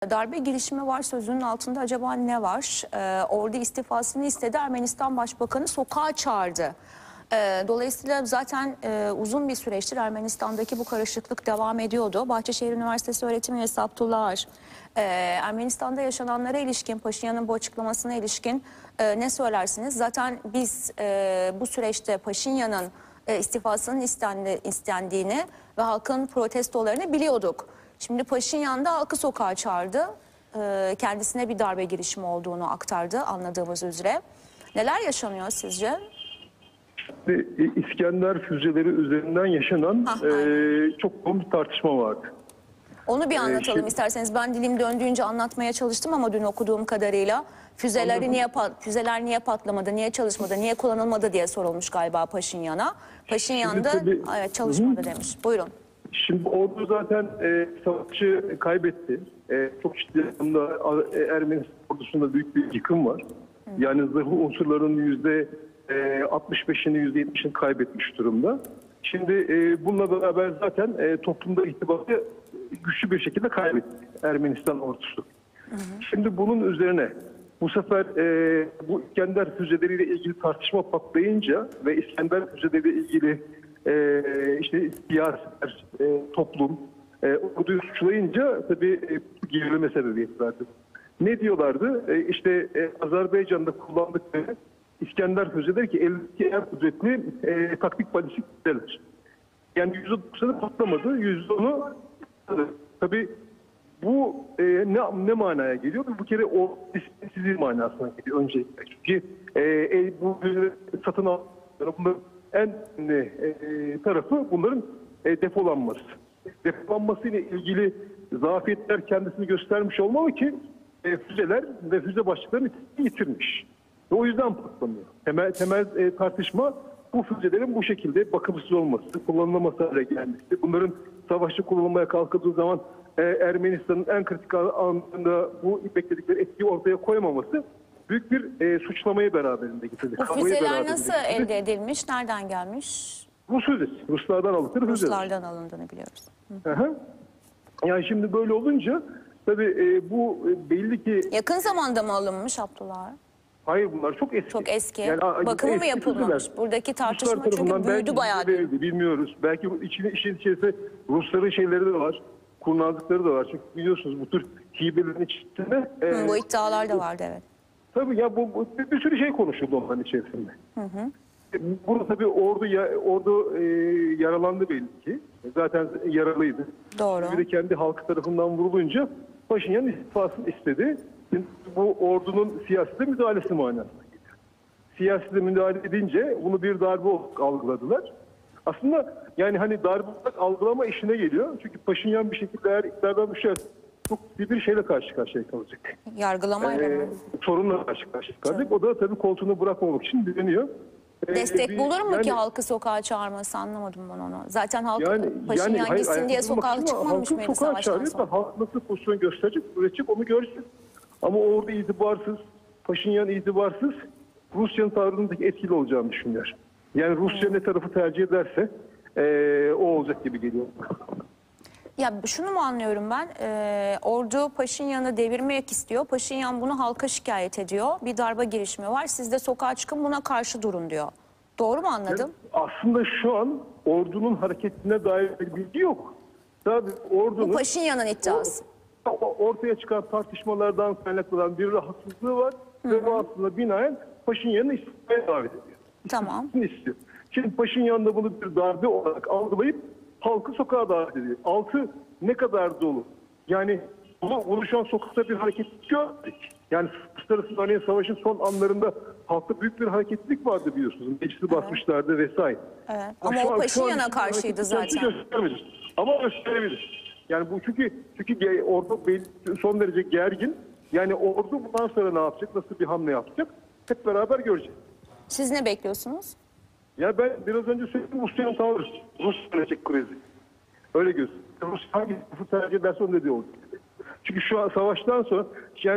Darbe girişimi var sözünün altında acaba ne var? Ordu istifasını istedi, Ermenistan Başbakanı sokağa çağırdı. Dolayısıyla zaten uzun bir süreçtir Ermenistan'daki bu karışıklık devam ediyordu. Bahçeşehir Üniversitesi öğretim üyesi Abdullah Ar, Ermenistan'da yaşananlara ilişkin, Paşinyan'ın bu açıklamasına ilişkin ne söylersiniz? Zaten biz bu süreçte Paşinyan'ın istifasının istendiğini ve halkın protestolarını biliyorduk. Şimdi Paşinyan da halkı sokağa çağırdı. Kendisine bir darbe girişimi olduğunu aktardı anladığımız üzere. Neler yaşanıyor sizce? İskender füzeleri üzerinden yaşanan çok yoğun bir tartışma vardı. Onu bir anlatalım isterseniz. Ben dilim döndüğünce anlatmaya çalıştım ama dün okuduğum kadarıyla füzeler niye patlamadı, niye çalışmadı, niye kullanılmadı diye sorulmuş galiba Paşinyan'a. Paşinyan da evet, çalışmadı demiş. Buyurun. Şimdi ordu zaten savaşı kaybetti. Çok ciddi anlamda Ermeni ordusunda büyük bir yıkım var. Yani zırhlı unsurların %65'ini %70'ini kaybetmiş durumda. Şimdi bununla beraber zaten toplumda itibarı güçlü bir şekilde kaybetti Ermenistan ordusu. Şimdi bunun üzerine bu sefer bu İskender füzeleriyle ilgili tartışma patlayınca ve İskender füzeleriyle ilgili işte siyasiler, toplum orduyu suçlayınca tabii gerileme sebebiyet verdi. Ne diyorlardı? İşte Azerbaycan'da kullandıkları İskender füzeleri ki eldeki en kudretli taktik balistik füzeler. Yani %90'ı patlamadı, %10'u tabii bu ne manaya geliyor? Bu kere o disiplinsiz manasına geliyor öncelikle. Çünkü bu satın alınanların en önemli tarafı bunların depolanması. Depolanması ile ilgili zafiyetler kendisini göstermiş olmalı ki füzeler ve füze başlıklarını yitirmiş. Ve o yüzden patlamıyor. Temel tartışma bu füzelerin bu şekilde bakımsız olması, kullanılaması hale gelmesi. Bunların savaşta kullanılmaya kalkıldığı zaman Ermenistan'ın en kritik anında bu bekledikleri etkiyi ortaya koymaması büyük bir suçlamayı beraberinde getirdi. Bu füzeler nasıl elde edilmiş, nereden gelmiş? Rus füzesi, Ruslardan alındı. Ruslardan alındığını biliyoruz. Yani şimdi böyle olunca tabii bu belli ki... Yakın zamanda mı alınmış Abdullah? Hayır, bunlar çok eski. Çok eski. Yani, bakımı mı yapılmamış? Buradaki tartışma çünkü büyüdü bayağı. Bilmiyoruz. Belki işin içerisinde Rusların şeyleri de var. Kurnazlıkları da var. Çünkü biliyorsunuz bu tür hibelerin içinde... bu iddialar da vardı, evet. Tabii ya bu bir sürü şey konuşuldu onların içerisinde. Burada tabii ordu yaralandı belli ki. Zaten yaralıydı. Doğru. Bir de kendi halkı tarafından vurulunca Paşinyan istifasını istedi. Bu ordunun siyasete müdahalesi manasına geliyor. Siyasete müdahale edince bunu bir darbe olarak algıladılar. Aslında yani hani darbe olarak algılama işine geliyor. Çünkü Paşinyan bir şekilde eğer iktidardan düşerse çok ciddi bir şeyle karşı karşıya kalacak. Yargılamayla mı? Sorunla karşı karşıya kalacak. O da tabii koltuğunu bırakmamak için direniyor. Destek bulur mu ki halkı sokağa çağırması, anlamadım ben onu. Zaten halk Paşinyan gitsin diye sokağa çıkmamış mıydı savaştan sonra? Halk nasıl pozisyon gösterecek, üretecek onu göreceğiz. Ama orada itibarsız, Paşinyan itibarsız, Rusya'nın tavrındaki etkili olacağını düşünüyor. Yani Rusya ne tarafı tercih ederse o olacak gibi geliyor. Ya şunu mu anlıyorum ben? Ordu Paşinyan'ı devirmek istiyor. Paşinyan bunu halka şikayet ediyor. Bir darbe girişimi var. Siz de sokağa çıkın, buna karşı durun diyor. Doğru mu anladım? Yani aslında şu an ordunun hareketine dair bir bilgi yok. Tabii ordunun... Bu Paşinyan'ın iddiası. Ortaya çıkan tartışmalardan kaynaklanan bir rahatsızlığı var. Ve bu aslında binaen Paşinyan'ı istifaya davet ediyor. Tamam. İstiyor. Şimdi Paşinyan da bunu bir darbe olarak algılayıp halkı sokağa davet ediyor. Altı ne kadar dolu. Yani bunu şu an sokakta bir hareketlilik gördük. Yani uluslararası savaşın son anlarında halkta büyük bir hareketlilik vardı biliyorsunuz. Meclisi basmışlardı vesaire. Evet. Ama o Paşinyan'a karşıydı zaten. Ama gösterebilir. Yani bu çünkü ordu son derece gergin. Yani ordu bundan sonra ne yapacak, nasıl bir hamle yapacak hep beraber göreceğiz. Siz ne bekliyorsunuz? Ya ben biraz önce söyledim, Rusya'nın tavrı. Rusya yönetecek krizi. Öyle gözüküyor. Rusya hangi tarafı tercih ederse onun dediği olacak. Çünkü şu an savaştan sonra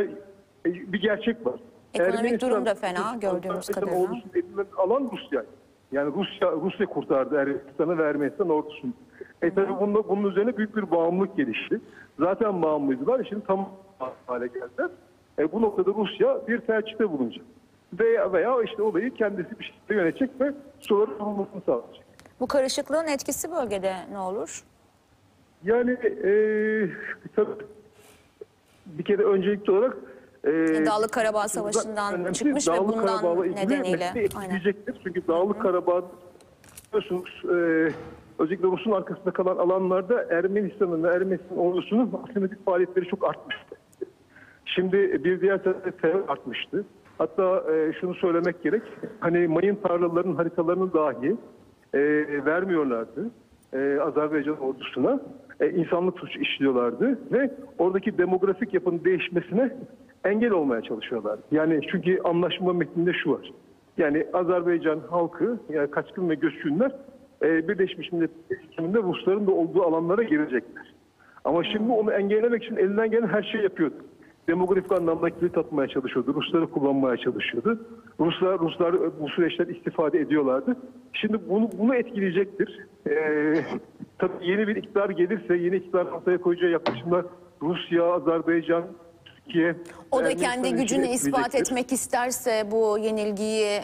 bir gerçek var. Ekonomik durum da fena gördüğümüz kadarıyla. Alan Rusya. Yani Rusya kurtardı Ermenistan'ı ve Ermenistan ordusunu. Tabii bunun üzerine büyük bir bağımlılık gelişti. Zaten bağımlıydılar. Şimdi tam hale geldiler. Bu noktada Rusya bir tercihte bulunacak. Veya işte olayı kendisi bir şekilde yönetecek ve suların olmasını sağlayacak. Bu karışıklığın etkisi bölgede ne olur? Yani tabii bir kere öncelikli olarak Dağlık Karabağ Savaşı'ndan çıkmış ve Dağlık bundan Karabağ'la ilgili nedeniyle. etkileyecektir. Çünkü Dağlık Karabağ biliyorsunuz özellikle Rus'un arkasında kalan alanlarda Ermenistan'ın ve Ermenistan ordusunun asimilatif faaliyetleri çok artmıştı. Şimdi bir diğer tarafta terör artmıştı. Hatta şunu söylemek gerek, hani mayın tarlalarının haritalarını dahi vermiyorlardı Azerbaycan ordusuna. İnsanlık suçu işliyorlardı ve oradaki demografik yapının değişmesine engel olmaya çalışıyorlardı. Yani çünkü anlaşma metninde şu var. Yani Azerbaycan halkı, yani kaçkın ve göçkünler Birleşmiş Milletler'in Rusların da olduğu alanlara girecekler. Ama şimdi onu engellemek için elinden gelen her şeyi yapıyordu. Demografik anlamda kilit atmaya çalışıyordu. Rusları kullanmaya çalışıyordu. Ruslar bu süreçten istifade ediyorlardı. Şimdi bunu etkileyecektir. Tabii yeni bir iktidar gelirse, yeni iktidar ortaya koyacağı yaklaşımlar Rusya, Azerbaycan, Türkiye... O da kendi gücünü ispat etmek isterse bu yenilgiyi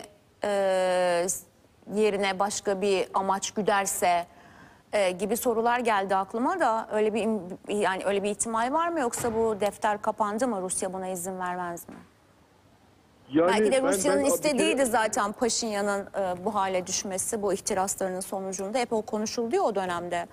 yerine başka bir amaç güderse gibi sorular geldi aklıma da öyle bir ihtimal var mı, yoksa bu defter kapandı mı? Rusya buna izin vermez mi? Yani belki de Rusya'nın istediğiydi zaten Paşinyan'ın bu hale düşmesi, bu ihtiraslarının sonucunda hep o konuşuldu ya o dönemde.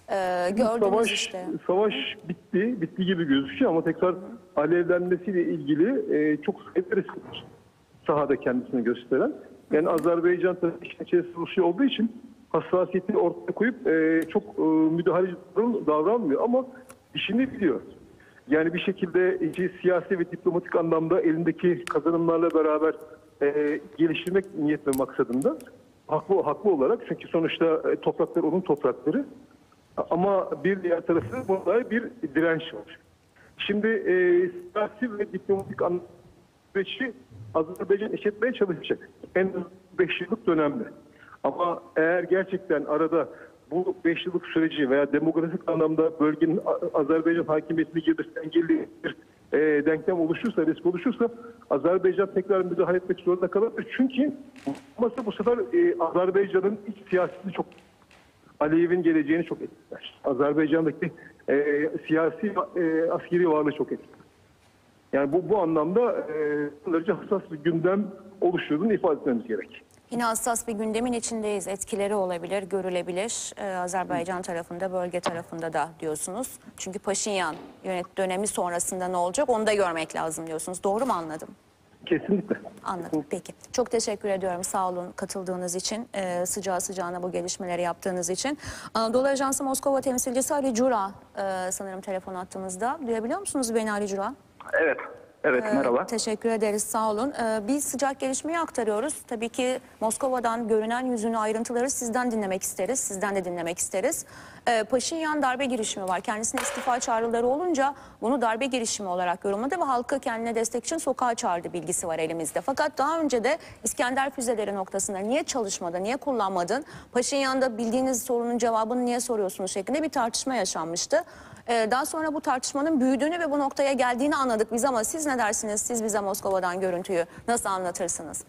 Gördünüz Savaş bitti gibi gözüküyor ama tekrar alevlenmesiyle ilgili çok sayıda resim var sahada kendisini gösteren. Yani Azerbaycan tabii işin içerisinde Rusya olduğu için hassasiyetini ortaya koyup çok müdahaleci davranmıyor ama işini biliyor. Yani bir şekilde siyasi ve diplomatik anlamda elindeki kazanımlarla beraber geliştirmek niyet ve maksadında haklı olarak, çünkü sonuçta topraklar onun toprakları, ama bir diğer tarafı burada bir direnç var. Şimdi siyasi ve diplomatik süreci Azerbaycan eşitmeye çalışacak. En az 5 yıllık dönemde. Ama eğer gerçekten arada bu 5 yıllık süreci veya demografik anlamda bölgenin Azerbaycan hakimiyetini girmesini engelli bir denklem oluşursa, risk oluşursa Azerbaycan tekrar müdahale etmek zorunda kalabilir. Çünkü bu sefer Azerbaycan'ın iç siyasetini çok, Aliyev'in geleceğini çok etkiler. Azerbaycan'daki siyasi askeri varlığı çok etkiler. Yani bu anlamda hassas bir gündem oluşturduğunu ifade etmemiz gerek. Yine hassas bir gündemin içindeyiz. Etkileri olabilir, görülebilir. Azerbaycan tarafında, bölge tarafında da diyorsunuz. Çünkü Paşinyan dönemi sonrasında ne olacak onu da görmek lazım diyorsunuz. Doğru mu anladım? Kesinlikle. Anladım. Peki. Çok teşekkür ediyorum. Sağ olun katıldığınız için, sıcağı sıcağına bu gelişmeleri yaptığınız için. Anadolu Ajansı Moskova temsilcisi Ali Cura sanırım telefon attığımızda. Duyabiliyor musunuz beni Ali Cura? Evet. Evet, merhaba. Teşekkür ederiz, sağ olun. Bir sıcak gelişmeyi aktarıyoruz. Tabii ki Moskova'dan görünen yüzünü, ayrıntıları sizden dinlemek isteriz. Sizden de dinlemek isteriz. Paşinyan darbe girişimi var. Kendisine istifa çağrıları olunca bunu darbe girişimi olarak yorumladı ve halkı kendine destek için sokağa çağırdı bilgisi var elimizde. Fakat daha önce de İskender füzeleri noktasında niye çalışmadın, niye kullanmadın? Paşinyan'da bildiğiniz sorunun cevabını niye soruyorsunuz şeklinde bir tartışma yaşanmıştı. Daha sonra bu tartışmanın büyüdüğünü ve bu noktaya geldiğini anladık biz, ama siz ne dersiniz? Siz bize Moskova'dan görüntüyü nasıl anlatırsınız?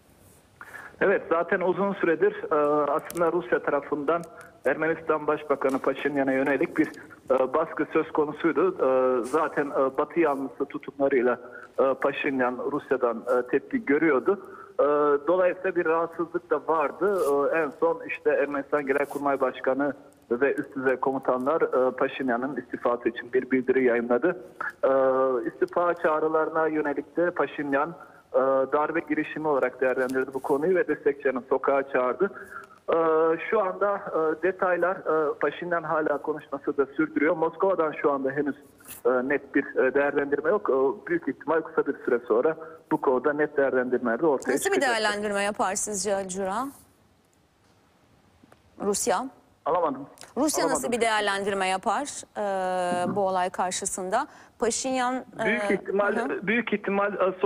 Evet, zaten uzun süredir aslında Rusya tarafından Ermenistan Başbakanı Paşinyan'a yönelik bir baskı söz konusuydu. Zaten Batı yanlısı tutumlarıyla Paşinyan Rusya'dan tepki görüyordu. Dolayısıyla bir rahatsızlık da vardı. En son işte Ermenistan Genelkurmay Başkanı ve üst düzey komutanlar Paşinyan'ın istifası için bir bildiri yayınladı. İstifa çağrılarına yönelik de Paşinyan darbe girişimi olarak değerlendirdi bu konuyu ve destekçilerini sokağa çağırdı. Şu anda detaylar, Paşinyan hala konuşması da sürdürüyor. Moskova'dan şu anda henüz net bir değerlendirme yok. Büyük ihtimal kısa bir süre sonra bu konuda net değerlendirmeler de ortaya çıkacak. Nasıl bir değerlendirme yapar sizce Ali Cura? Rusya? Alamadım. Nasıl bir değerlendirme yapar bu olay karşısında? Paşinyan... Büyük ihtimal